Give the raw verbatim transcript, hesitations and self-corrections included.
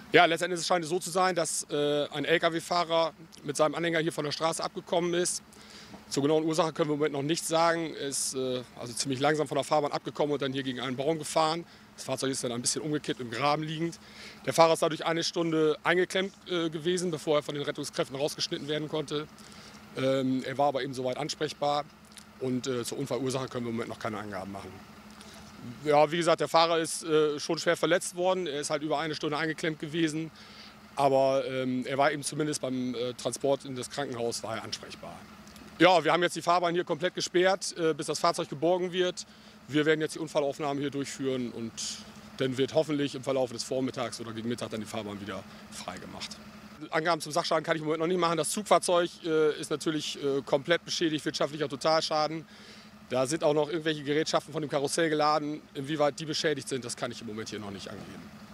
Ja, letztendlich scheint es so zu sein, dass äh, ein L K W-Fahrer mit seinem Anhänger hier von der Straße abgekommen ist. Zur genauen Ursache können wir im Moment noch nichts sagen. Er ist äh, also ziemlich langsam von der Fahrbahn abgekommen und dann hier gegen einen Baum gefahren. Das Fahrzeug ist dann ein bisschen umgekippt, im Graben liegend. Der Fahrer ist dadurch eine Stunde eingeklemmt äh, gewesen, bevor er von den Rettungskräften rausgeschnitten werden konnte. Ähm, er war aber eben soweit ansprechbar und äh, zur Unfallursache können wir im Moment noch keine Angaben machen. Ja, wie gesagt, der Fahrer ist äh, schon schwer verletzt worden. Er ist halt über eine Stunde eingeklemmt gewesen. Aber ähm, er war eben zumindest beim äh, Transport in das Krankenhaus war er ansprechbar. Ja, wir haben jetzt die Fahrbahn hier komplett gesperrt, äh, bis das Fahrzeug geborgen wird. Wir werden jetzt die Unfallaufnahmen hier durchführen und dann wird hoffentlich im Verlauf des Vormittags oder gegen Mittag dann die Fahrbahn wieder freigemacht. Angaben zum Sachschaden kann ich im Moment noch nicht machen. Das Zugfahrzeug äh, ist natürlich äh, komplett beschädigt, wirtschaftlicher Totalschaden. Da sind auch noch irgendwelche Gerätschaften von dem Karussell geladen. Inwieweit die beschädigt sind, das kann ich im Moment hier noch nicht angeben.